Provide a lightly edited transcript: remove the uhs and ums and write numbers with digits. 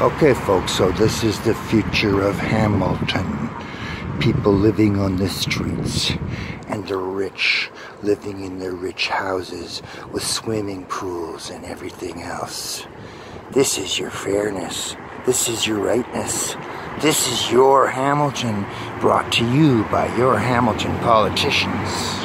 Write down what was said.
Okay, folks, so this is the future of Hamilton. People living on the streets, and the rich living in their rich houses with swimming pools and everything else. This is your fairness. This is your rightness. This is your Hamilton, brought to you by your Hamilton politicians.